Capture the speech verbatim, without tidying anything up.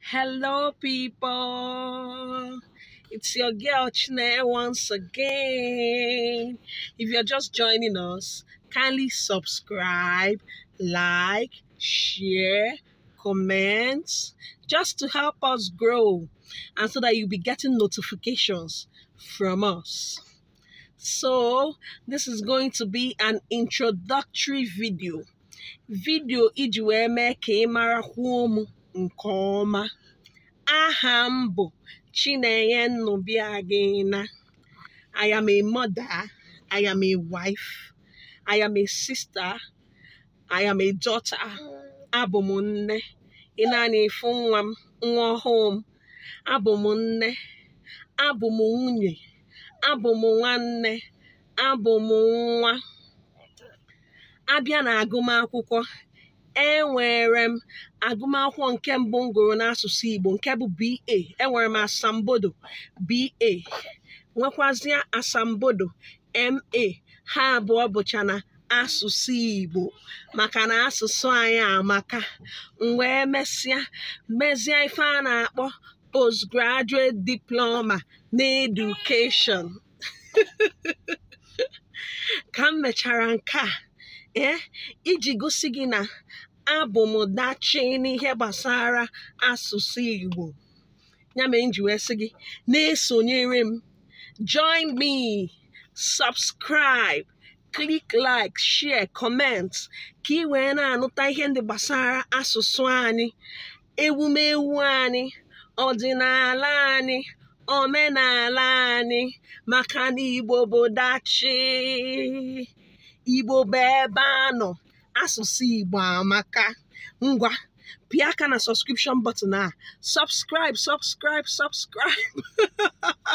Hello, people. It's your girl Chine once again. If you're just joining us, kindly subscribe, like, share, comment, just to help us grow and so that you'll be getting notifications from us. So, this is going to be an introductory video. Video iji wee mee ka ị mara kwuo m nke ọma. Aha m bụ Chinenye Nnubiagina. I am a mother. I am a wife. I am a sister. I am a daughter. Abụ m nne. Ị na-efu nwa m, nwa ọhụụ m. Abụ m nne. Abụ m nwunye. Abụ m nwanne. Abụ m nwa. Abịa na agụmakwụkwọ, enwere m agụmakwụkwọ nke mbụ m gụrụ n'asụsụ Igbo nke bụ B A. Enwere m asambodo B A, nwekwazịa asambodo M A. Ha abụọ bụcha na asụsụ Igbo maka na asụsụ anyị amaka. M wee mesịa mezie ife a na-akpọ postgraduate diploma na education. Ka m mechara nke a, ee iji gosi gị na abụ m dachi n'ihe gbasara asụsụ Igbo, ya mere m ji wee sị gị na-esonyere m. Join me, subscribe, click like, share, comment ka ị wee na-anụta ihe ndị gbasara asụsụ anyị, ewumewu anyị, ọdịnala anyị, omenala anyị, maka na Igbo bụ dachi. Igbo bụ ebe anọ, asụsụ Igbo amaka. Ngwa pịa aka na subscription button a, subscribe subscribe subscribe.